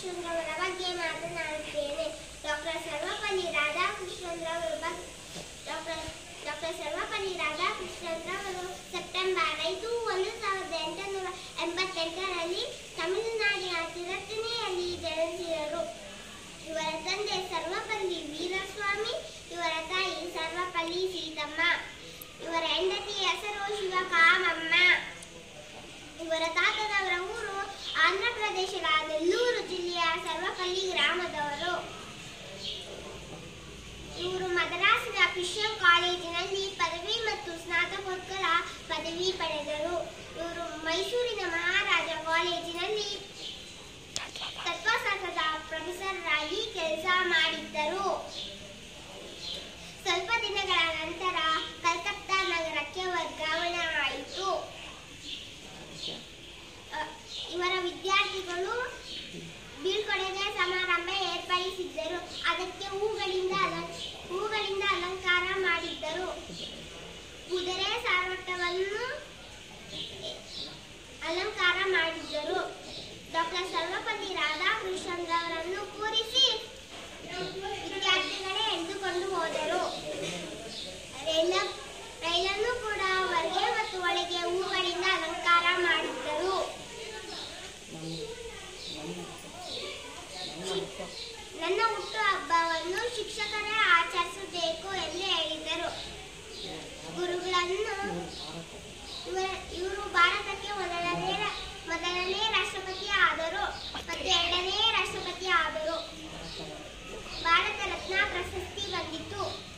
ರಾಧಾಕೃಷ್ಣನ್ರವರ ಬಗ್ಗೆ ಮಾತನಾಡುತ್ತೇನೆ. ಡಾಕ್ಟರ್ ಸರ್ವಪಲ್ಲಿ ರಾಧಾಕೃಷ್ಣನ್ರವರು ಸೆಪ್ಟೆಂಬರ್ 5, 1888ರಲ್ಲಿ ತಮಿಳುನಾಡಿನ ತಿರುತ್ತಣಿಯಲ್ಲಿ ಜನಿಸಿದರು. ಇವರ ತಂದೆ ಸರ್ವಪಲ್ಲಿ ವೀರಸ್ವಾಮಿ, ಇವರ ತಾಯಿ ಸರ್ವಪಲ್ಲಿ ಸೀತಮ್ಮ. ಇವರ ಹೆಂಡತಿಯ ಹೆಸರು ಶಿವಕಾಮಮ್ಮ. ಇವರ ತಾತನವರ ಊರು ಆಂಧ್ರ ಪ್ರದೇಶದ ನೆಲ್ಲೂರು ಜಿಲ್ಲೆಯ ಸರ್ವಪಲ್ಲಿ ಗ್ರಾಮದವರು. ಇವರು ಮದ್ರಾಸಿನ ಕ್ರಿಶ್ಚಿಯನ್ ಕಾಲೇಜಿನಲ್ಲಿ ಪದವಿ ಮತ್ತು ಸ್ನಾತಕೋತ್ತರ ಪದವಿ ಪಡೆದರು. ಇವರು ಮೈಸೂರಿನ ಮಹಾರಾಜ ಕಾಲೇಜಿನಲ್ಲಿ ತತ್ವಶಾಸ್ತ್ರದ ಪ್ರೊಫೆಸರ್ ಆಗಿ ಕೆಲಸ ಮಾಡಿದ್ದರು. ಸ್ವಲ್ಪ ದಿನಗಳ ನಂತರ ಕಲ್ಕತ್ತಾ ನಗರಕ್ಕೆ ವರ್ಗಾವಣೆ ಆಯಿತು. ಇವರ ವಿದ್ಯಾರ್ಥಿಗಳು ಬೀಳ್ಕೊಡುಗೆ ಸಮಾರಂಭ ಏರ್ಪಡಿಸಿದ್ದರು. ಅದಕ್ಕೆ ಹೂಗಳಿಂದ ಅಲಂಕಾರ ಮಾಡಿದ್ದರು. ಕುದುರೆ ಸಾರೋಟವನ್ನು ಅಲಂಕಾರ ಮಾಡಿದ್ದರು. ಡಾಕ್ಟರ್ ಸರ್ವಪಲ್ಲಿ ರಾಧಾಕೃಷ್ಣನ್ರವರನ್ನು ಕೂರಿಸಿ ವಿದ್ಯಾರ್ಥಿಗಳೇ ಎಳೆದುಕೊಂಡು ಹೋದರು. ರೈಲನ್ನು ಕೂಡ ಹೊರಗೆ ಮತ್ತು ಒಳಗೆ ಹೂಗಳಿಂದ ಅಲಂಕಾರ ಮಾಡಿದ್ದರು. ನನ್ನ ಹುಟ್ಟು ಹಬ್ಬವನ್ನು ಶಿಕ್ಷಕರೇ ಆಚರಿಸಬೇಕು ಎಂದು ಹೇಳಿದರು. ಗುರುಗಳನ್ನು ಇವರು ಭಾರತಕ್ಕೆ ಮೊದಲನೇ ರಾಷ್ಟ್ರಪತಿ ಆದರು ಮತ್ತು ಎರಡನೇ ರಾಷ್ಟ್ರಪತಿ ಆದರು. ಭಾರತ ರತ್ನ ಪ್ರಶಸ್ತಿ ಬಂದಿತು.